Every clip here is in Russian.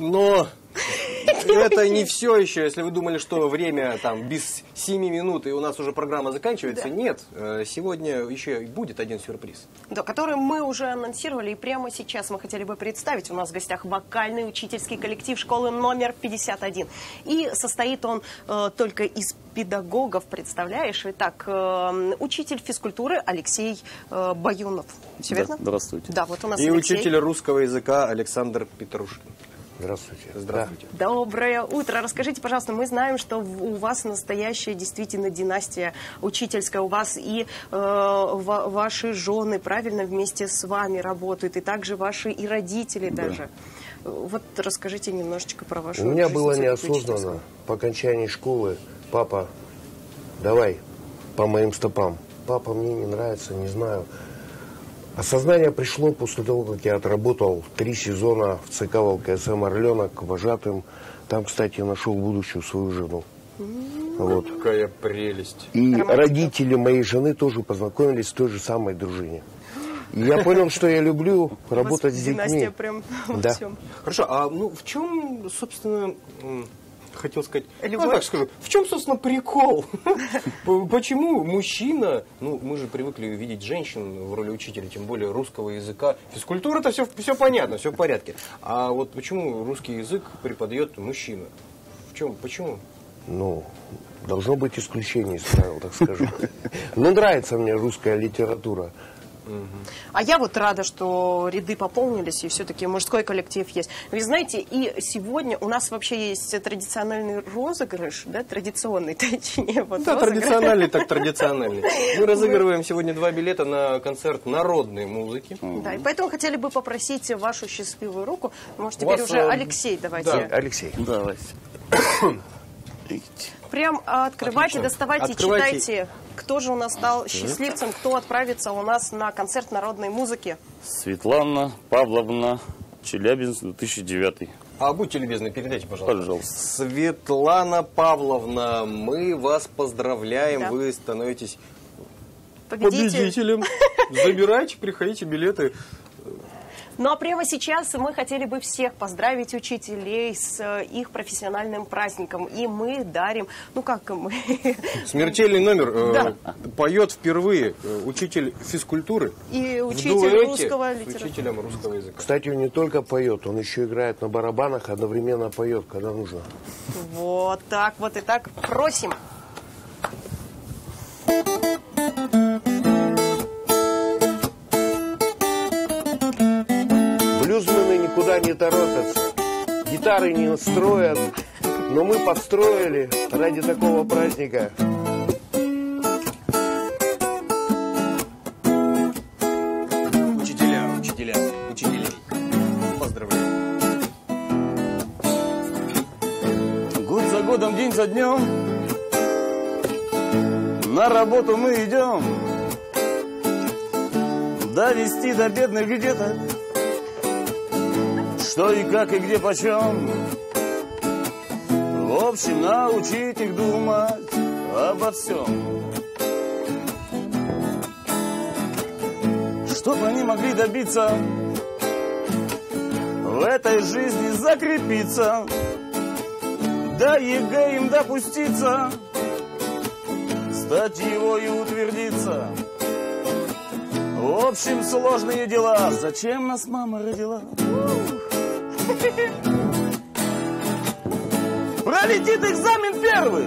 Но это не все еще. Если вы думали, что время там без 7 минут и у нас уже программа заканчивается, нет. Сегодня еще будет один сюрприз. Да, который мы уже анонсировали, и прямо сейчас мы хотели бы представить. У нас в гостях вокальный учительский коллектив школы номер 51. И состоит он только из педагогов, представляешь? Итак, учитель физкультуры Алексей Баюнов. Все верно? Здравствуйте. Да, вот у нас И Алексей. учитель русского языка Александр Петрушкин. Здравствуйте. Здравствуйте. Доброе утро. Расскажите, пожалуйста, мы знаем, что у вас настоящая действительно династия учительская. У вас и ваши жены, правильно, вместе с вами работают, и также ваши и родители даже. Вот расскажите немножечко про вашу жизнь. У меня было неосознанно. По окончании школы: папа, давай по моим стопам. Папа, мне не нравится, не знаю. Осознание пришло после того, как я отработал 3 сезона в ЦК ВЛКСМ «Орленок» вожатым. Там, кстати, нашел будущую свою жену. Вот. Какая прелесть. И родители моей жены тоже познакомились в той же самой дружине. И я понял, что я люблю работать с детьми. Династия прям во всем. Хорошо, а в чем, собственно, хотел сказать, Любовь? так скажу, в чем, собственно, прикол? Почему мужчина, мы же привыкли видеть женщин в роли учителя, тем более русского языка. Физкультура-то все понятно, все в порядке. А вот почему русский язык преподает мужчина? Почему? Должно быть исключение из правил, так скажем. Нравится мне русская литература. А я вот рада, что ряды пополнились, и все-таки мужской коллектив есть. Вы знаете, и сегодня у нас вообще есть традиционный розыгрыш, да, традиционный, точнее. Вот да, розыгрыш. традициональный, так традициональный. Мы разыгрываем сегодня 2 билета на концерт народной музыки. Да, и поэтому хотели бы попросить вашу счастливую руку. Может, теперь уже Алексей, давайте. Да, Алексей. Давайте. Прям открывайте, Отлично. доставайте, Открывайте. читайте, кто же у нас стал счастливцем, кто отправится у нас на концерт народной музыки. Светлана Павловна, Челябинск, 2009. А будьте любезны, передайте, пожалуйста. Пожалуйста. Светлана Павловна, мы вас поздравляем, Да. вы становитесь Победитель. победителем. Забирайте, приходите, билеты. Ну а прямо сейчас мы хотели бы всех поздравить учителей с их профессиональным праздником. И мы дарим, Смертельный номер Да. поет впервые учитель физкультуры и в учитель дуэте русского с литературы. учителем русского языка. Кстати, он не только поет, он еще играет на барабанах, одновременно поет, когда нужно. Вот так, вот и так. Просим. Блюзмены никуда не торопятся, гитары не строят, но мы подстроили ради такого праздника. Учителей. Поздравляю. Год за годом, день за днем на работу мы идем, довести до бедных деток, что и как и где почем. В общем, научить их думать обо всем, чтоб они могли добиться в этой жизни, закрепиться, да ЕГЭ им допуститься, стать его и утвердиться. В общем, сложные дела. Зачем нас мама родила? Пролетит экзамен первый,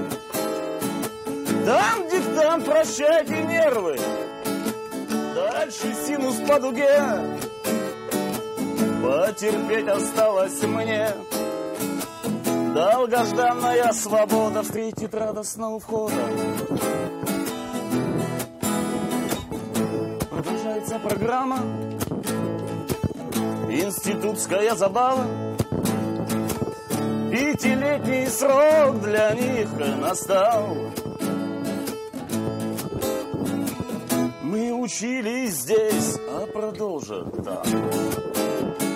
там диктант, прощайте нервы. Дальше синус по дуге, потерпеть осталось мне. Долгожданная свобода встретит радостно у входа. Продолжается программа, институтская забава. 5-летний срок для них настал. Мы учились здесь, а продолжат там.